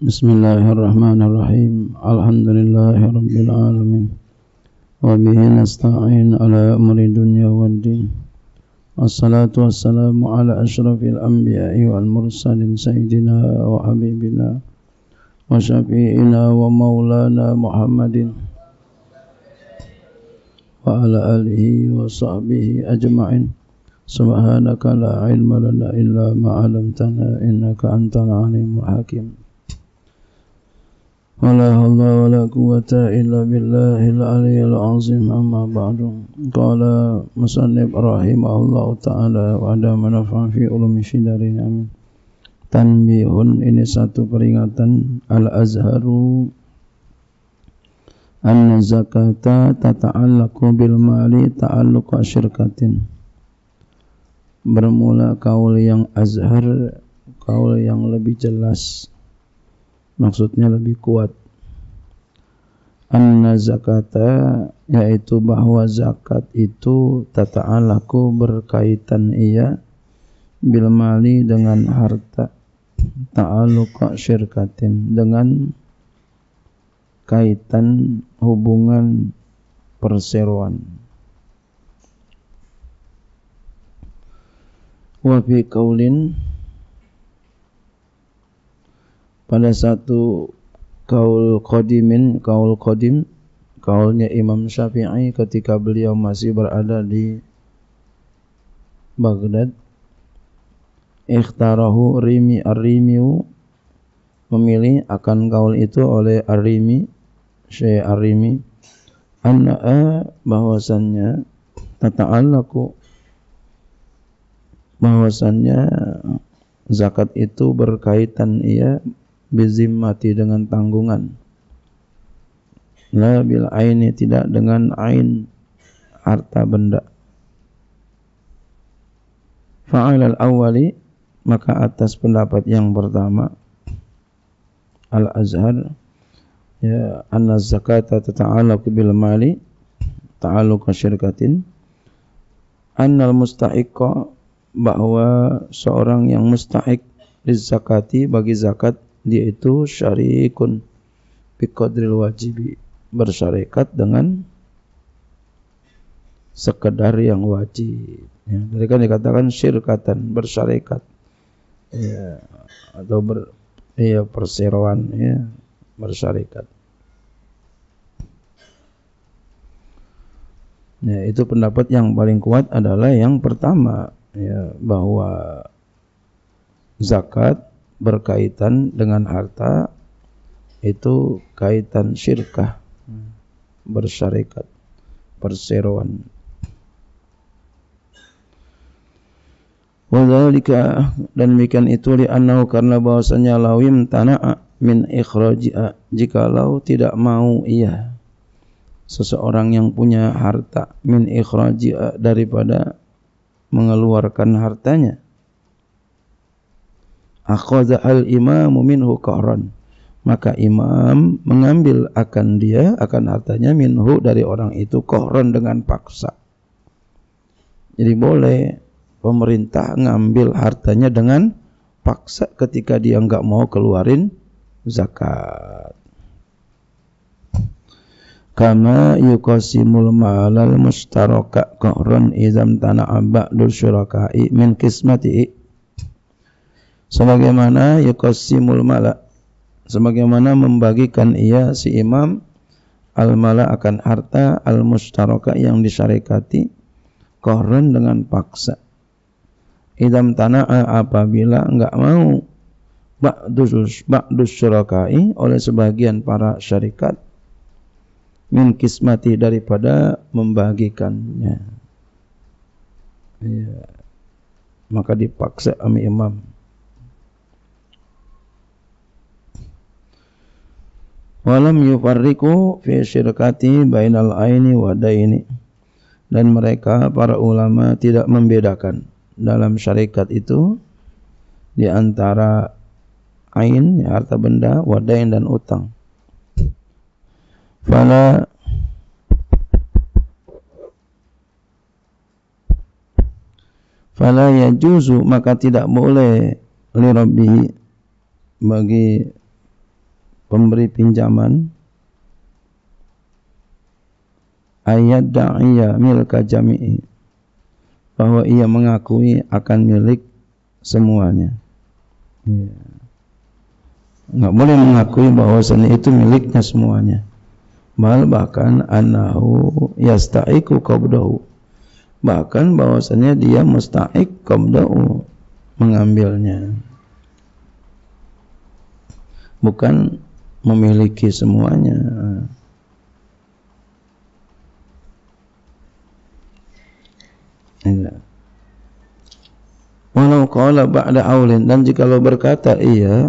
Bismillahirrahmanirrahim. Alhamdulillahirabbil alamin. Wa bihi nasta'in ala amri dunya waddin. Wassalatu wassalamu ala asyrafil anbiya'i wal mursalin sayyidina wa habibina wa syafi'ina wa maulana Muhammadin wa ala alihi wa sahbihi ajma'in. Subhanaka la ilma lana illa ma 'allamtana innaka antal alimul hakim. Wala haula wala quwwata illa billahil aliyyil azim. Amma ba'du. Qala musannif rahimahullahu ta'ala wa adama naf'an fi ulumi syidari. Amin. Tanbihun, ini satu peringatan. Al-azharu anna zakata tata'allaqu bil mali ta'alluqa syirkatin. Bermula kaul yang azhar, kaul yang lebih jelas, maksudnya lebih kuat. Anna zakata, yaitu bahwa zakat itu tata'alaku, berkaitan ia, bil mali, dengan harta, ta'aluqa syirkatin, dengan kaitan hubungan perseroan. Wa fi qaulin, pada satu kaul qadim, kaulnya Imam Syafi'i ketika beliau masih berada di Baghdad. Ikhtarahu Ar-Rimiu, memilih akan kaul itu oleh Ar-Rimi, Syekh Ar-Rimi, anna, bahwasannya, tata'allaqu, bahwasannya zakat itu berkaitan ia bizimmati, dengan tanggungan, la bil aini, tidak dengan ain, harta benda. Fa'alal awwali, maka atas pendapat yang pertama, al-azhar, ya, anna zakata tata'allaqu bil mali ta'alluqa syirkatin, annal mustahiqqa, bahwa seorang yang mustahik lizakati, bagi zakat, dia itu syarikun biqadril wajibi, bersyarikat dengan sekedar yang wajib. Ya, tadi kan dikatakan syirkatan, bersyarikat, ya, atau perseroan, ya, bersyarikat. Ya, itu pendapat yang paling kuat adalah yang pertama, ya, bahwa zakat berkaitan dengan harta, itu kaitan syirkah, bersyarikat, perseroan. Wadzalika, dan demikian itu, li'annahu, karena bahwasanya, lawim tana'a min ikhraji'a, jikalau tidak mau ia, seseorang yang punya harta, min ikhraji'a, daripada mengeluarkan hartanya, akhadha al-imamu minhu qahran, maka imam mengambil akan dia, akan hartanya, minhu, dari orang itu, qahran, dengan paksa. Jadi boleh pemerintah ngambil hartanya dengan paksa ketika dia enggak mau keluarin zakat. Kama yuqasimul ma'alal mustaraka qahran idzam tana'a ba'dul syuraka'i min qismatihi, sebagaimana yuqasimul mala, sebagaimana membagikan ia, si imam, al-mala, akan harta, al-mustaraka, yang disyarikati, qahran, dengan paksa. Idzam tana'a, apabila enggak mau, ba'dus syuraka'i, oleh sebagian para syarikat, min kismati, daripada membagikannya, ya, maka dipaksa sama imam. Walam yufarriqu fi syirkati bainal aini wa daini, dan mereka, para ulama, tidak membedakan dalam syarikat itu di antara ain, ya, harta benda, wa dain, dan utang. Fala fala yajuzu, maka tidak boleh li rabbihi, bagi pemberi pinjaman ayat da'iya milka jami'i, bahwa ia mengakui akan milik semuanya. Ya. Enggak boleh mengakui bahwasanya itu miliknya semuanya. Bahkan annahu yasta'iku qabdahu, bahkan bahwasanya dia musta'ik qabdahu, mengambilnya, bukan memiliki semuanya. Walau qala ba'da aulin, dan jikalau berkata ia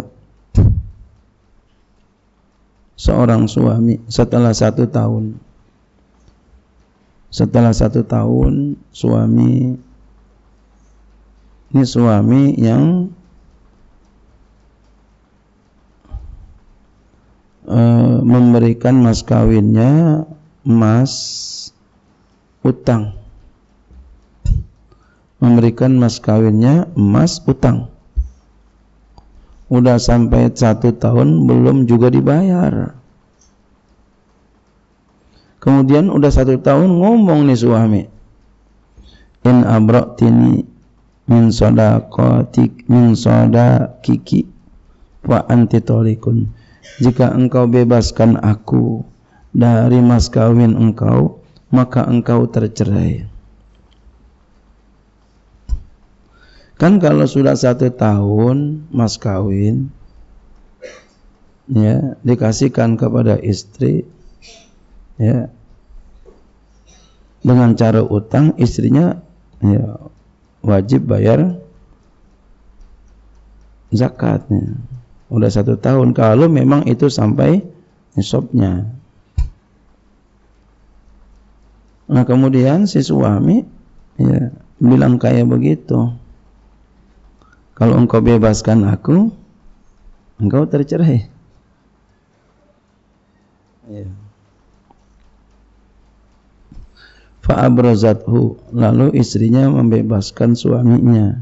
seorang suami setelah 1 tahun, suami ini suami yang memberikan mas kawinnya emas utang, udah sampai 1 tahun belum juga dibayar. Kemudian udah 1 tahun ngomong nih suami, in abra'tini min sadaqiki wa anti talikun, jika engkau bebaskan aku dari mas kawin engkau, maka engkau tercerai. Kan kalau sudah 1 tahun mas kawin, ya, dikasihkan kepada istri, ya, dengan cara utang, istrinya ya wajib bayar zakatnya. Udah 1 tahun kalau memang itu sampai nisabnya. Nah kemudian si suami ya bilang kayak begitu, kalau engkau bebaskan aku, engkau tercerai. Ya. Fa'abrazathu, lalu istrinya membebaskan suaminya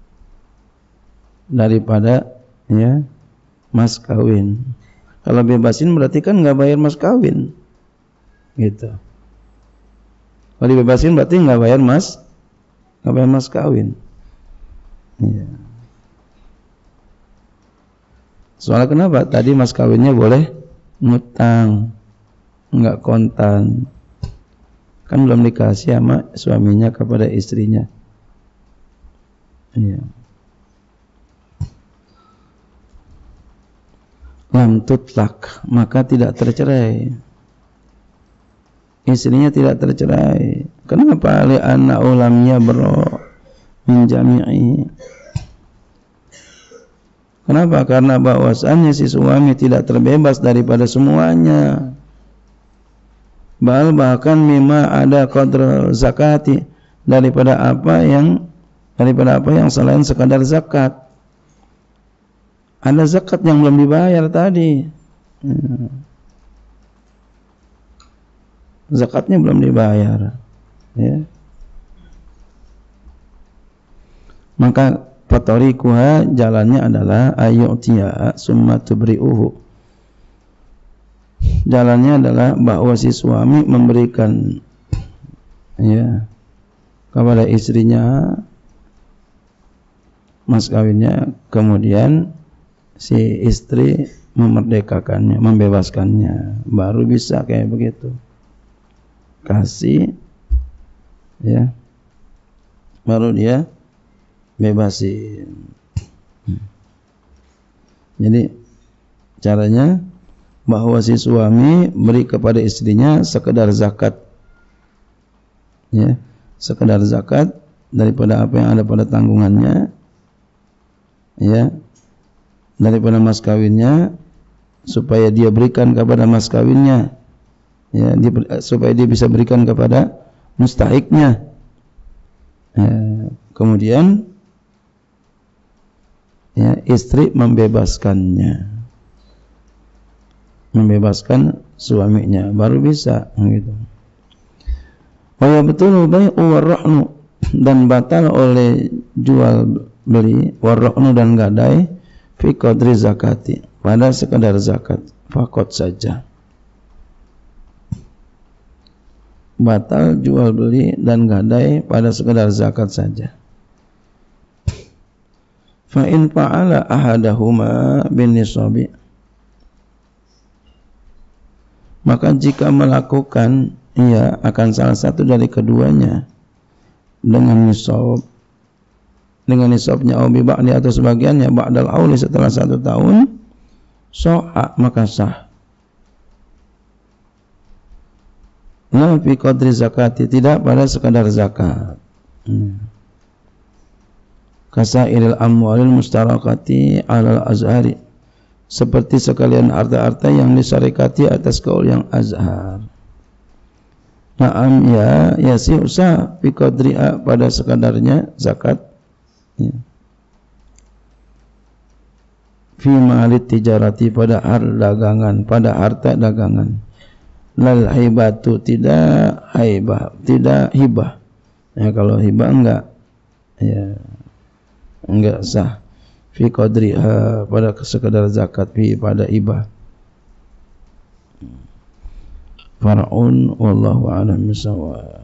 daripada ya mas kawin. Kalau bebasin berarti kan nggak bayar mas kawin, gitu. Kalau dibebasin berarti nggak bayar mas kawin. Ya. Soalnya kenapa? Tadi mas kawinnya boleh ngutang, nggak kontan. Kan belum dikasih sama suaminya kepada istrinya. Iya. Lam tutlak, maka tidak tercerai. Istrinya tidak tercerai. Kenapa? Li'anna ulamnya bro min jami'i. Kenapa? Karena bahwasannya si suami tidak terbebas daripada semuanya. Bahkan mimma ada qadr zakati, daripada apa yang selain sekadar zakat. Ada zakat yang belum dibayar tadi. Zakatnya belum dibayar. Ya. Maka fatarikuha, jalannya adalah ayyutiya summa tubri'uhu. Jalannya adalah bahwa si suami memberikan ya kepada istrinya mas kawinnya, kemudian si istri memerdekakannya, membebaskannya, baru bisa kayak begitu. Kasih ya, baru dia bebasin. Jadi caranya bahwa si suami beri kepada istrinya sekedar zakat, ya, sekedar zakat daripada apa yang ada pada tanggungannya, ya, daripada mas kawinnya, supaya dia berikan kepada mas kawinnya, ya, supaya dia bisa berikan kepada mustahiknya. Kemudian ya, istri membebaskan suaminya, baru bisa gitu. Wa betul bai'u warrahnu, dan batal oleh jual beli, warrahnu dan gadai, fi qadri zakati, pada sekadar zakat. fakot saja. Batal jual beli dan gadai pada sekedar zakat saja. Fa in fa'ala ahadahuma bin nisabi, maka jika melakukan ia akan salah satu dari keduanya dengan nisab, dengan nisabnya au bi ba'di atau sebagiannya ba'dal auli setelah 1 tahun, sahha maka sah. La fi qadri zakati, tidak pada sekadar zakat. Kasairil amwalil mustarakati alal azhari, seperti sekalian harta-harta yang disyarikati atas kaul yang azhar. Naam ya sih usah fi qadri'a pada sekadarnya zakat. Ya. Fi malit tijarati, pada dagangan, pada harta dagangan. Lal hibatu, tidak hibah, tidak hibah. Ya, kalau hibah enggak, ya enggak sah. Fi qadriha, pada sekadar zakat, fi pada hibah. Far'un wallahu a'lam bissawab.